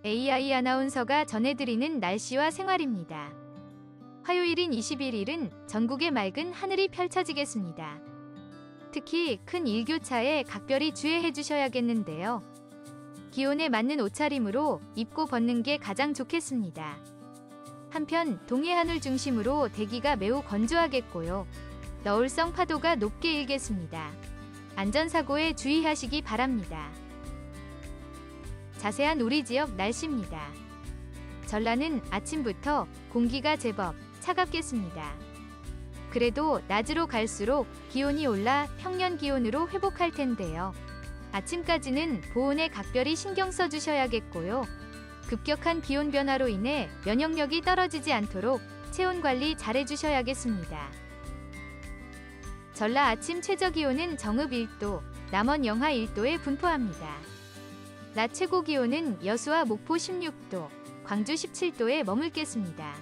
AI 아나운서가 전해드리는 날씨와 생활입니다. 화요일인 21일은 전국에 맑은 하늘이 펼쳐지겠습니다. 특히 큰 일교차에 각별히 주의해 주셔야겠는데요. 기온에 맞는 옷차림으로 입고 벗는 게 가장 좋겠습니다. 한편 동해 하늘 중심으로 대기가 매우 건조하겠고요. 너울성 파도가 높게 일겠습니다. 안전사고에 주의하시기 바랍니다. 자세한 우리 지역 날씨입니다. 전라는 아침부터 공기가 제법 차갑겠습니다. 그래도 낮으로 갈수록 기온이 올라 평년 기온으로 회복할 텐데요. 아침까지는 보온에 각별히 신경 써주셔야겠고요. 급격한 기온 변화로 인해 면역력이 떨어지지 않도록 체온 관리 잘 해주셔야겠습니다. 전라 아침 최저기온은 정읍 1도, 남원 영하 1도에 분포합니다. 낮 최고기온은 여수와 목포 16도, 광주 17도에 머물겠습니다.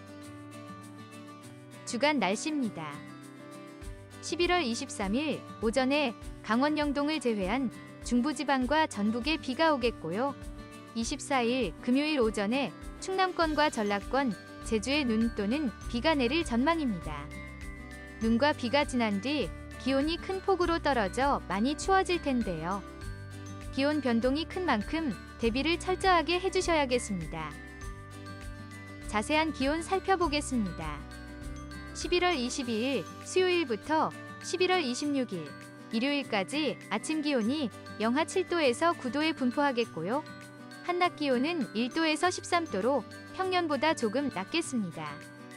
주간 날씨입니다. 11월 23일 오전에 강원 영동을 제외한 중부지방과 전북에 비가 오겠고요. 24일 금요일 오전에 충남권과 전라권, 제주에 눈 또는 비가 내릴 전망입니다. 눈과 비가 지난 뒤 기온이 큰 폭으로 떨어져 많이 추워질 텐데요. 기온 변동이 큰 만큼 대비를 철저하게 해주셔야겠습니다. 자세한 기온 살펴보겠습니다. 11월 22일 수요일부터 11월 26일 일요일까지 아침 기온이 영하 7도에서 9도에 분포하겠고요. 한낮 기온은 1도에서 13도로 평년보다 조금 낮겠습니다.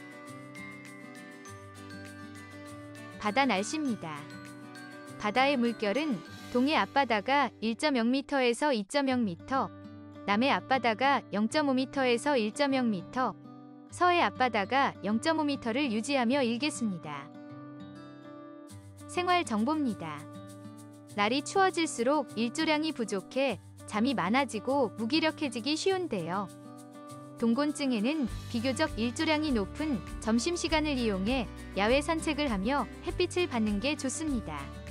바다 날씨입니다. 바다의 물결은 동해 앞바다가 1.0m에서 2.0m, 남해 앞바다가 0.5m에서 1.0m, 서해 앞바다가 0.5m를 유지하며 일겠습니다. 생활 정보입니다. 날이 추워질수록 일조량이 부족해 잠이 많아지고 무기력해지기 쉬운데요. 동곤증에는 비교적 일조량이 높은 점심시간을 이용해 야외 산책을 하며 햇빛을 받는 게 좋습니다.